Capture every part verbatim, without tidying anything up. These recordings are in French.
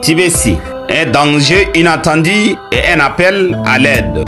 Tibessi, un danger inattendu et un appel à l'aide.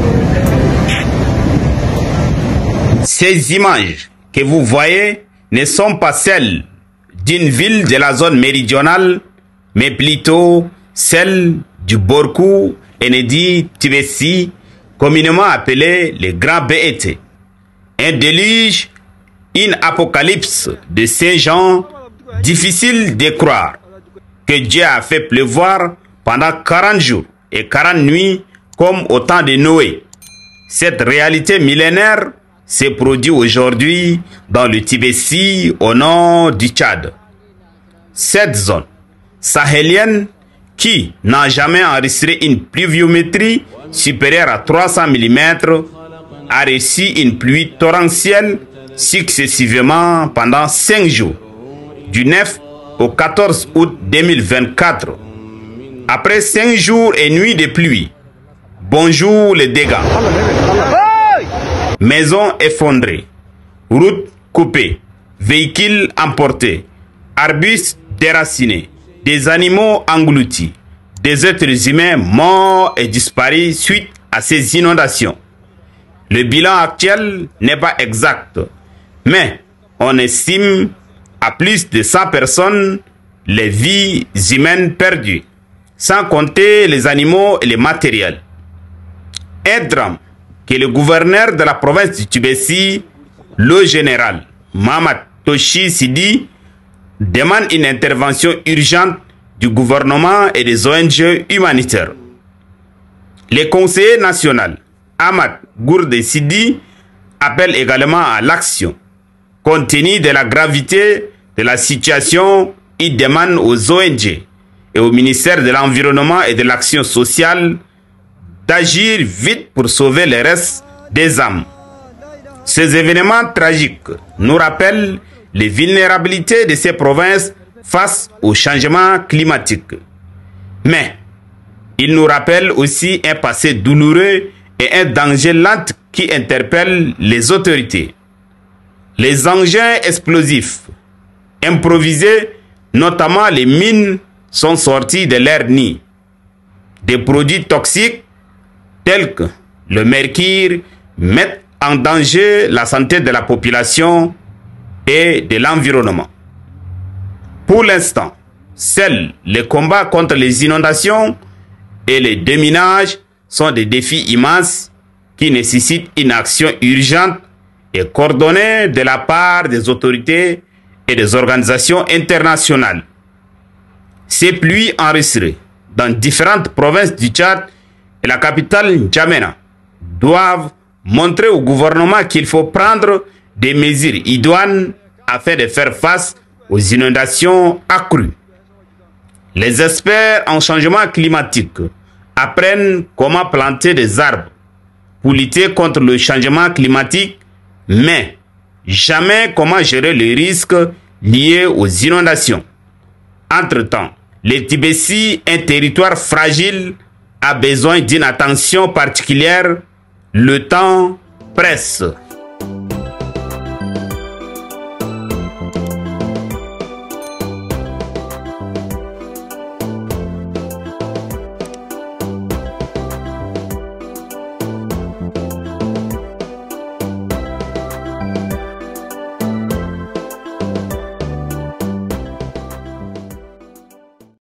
Ces images que vous voyez ne sont pas celles d'une ville de la zone méridionale, mais plutôt celles du Borkou Enedi Tibessi, communément appelé le Grand B E T. Un déluge, une apocalypse de ces gens, difficile de croire que Dieu a fait pleuvoir pendant quarante jours et quarante nuits comme au temps de Noé. Cette réalité millénaire se produit aujourd'hui dans le Tibessi au nord du Tchad. Cette zone sahélienne qui n'a jamais enregistré une pluviométrie supérieure à trois cents millimètres a reçu une pluie torrentielle successivement pendant cinq jours, du neuf au quatorze août deux mille vingt-quatre. Après cinq jours et nuits de pluie, bonjour les dégâts. Maisons effondrées, routes coupées, véhicules emportés, arbustes déracinés, des animaux engloutis, des êtres humains morts et disparus suite à ces inondations. Le bilan actuel n'est pas exact, mais on estime à plus de cent personnes les vies humaines perdues, sans compter les animaux et les matériels. Un drame que le gouverneur de la province du Tibessi, le général Mamad Toshi Sidi, demande une intervention urgente du gouvernement et des O N G humanitaires. Le conseiller national Ahmad Gourde Sidi appelle également à l'action. Compte tenu de la gravité de la situation, il demande aux O N G et au ministère de l'Environnement et de l'Action sociale d'agir vite pour sauver les restes des âmes. Ces événements tragiques nous rappellent les vulnérabilités de ces provinces face au changement climatique. Mais ils nous rappellent aussi un passé douloureux et un danger lent qui interpelle les autorités. Les engins explosifs improvisés, notamment les mines, sont sortis de leur nid. Des produits toxiques tels que le mercure mettent en danger la santé de la population et de l'environnement. Pour l'instant, seuls les combats contre les inondations et les déminages sont des défis immenses qui nécessitent une action urgente et coordonnée de la part des autorités et des organisations internationales. Ces pluies enregistrées dans différentes provinces du Tchad et la capitale N'Djamena doivent montrer au gouvernement qu'il faut prendre des mesures idoines afin de faire face aux inondations accrues. Les experts en changement climatique apprennent comment planter des arbres pour lutter contre le changement climatique, mais jamais comment gérer les risques liés aux inondations. Entre-temps, le Tibessi, un territoire fragile, a besoin d'une attention particulière. Le temps presse.